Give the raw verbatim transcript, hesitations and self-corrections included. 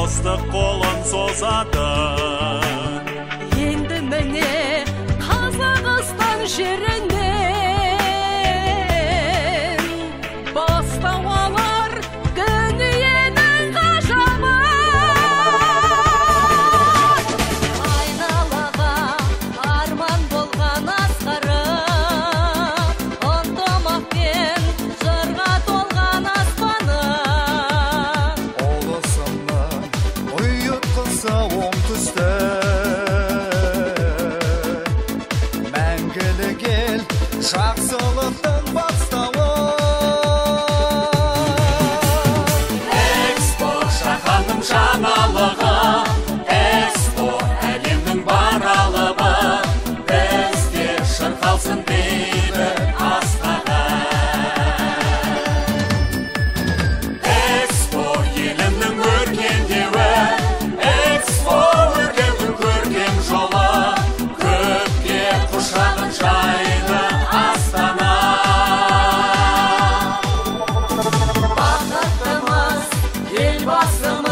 достық қолын созады. Енді міне Қазақстан жерінен бастау алар дүниенің ғажабы. Айналаға арман болған асқары, ынтымақпен жырға толған аспаны. Олысымның ұйытқысы оңтүстік, мәңгілік ел жақсылықтың бастауы. Экспо жаһанның жаңалығы, Экспо әлемнің баралығы, бізде шырқалсын бейбіт асқағы. Экспо елімнің өркендеуі, Экспо өрлеудің көркем жолы, көпке құшағын жайлы Астана. Бақыттымыз, елбасымыз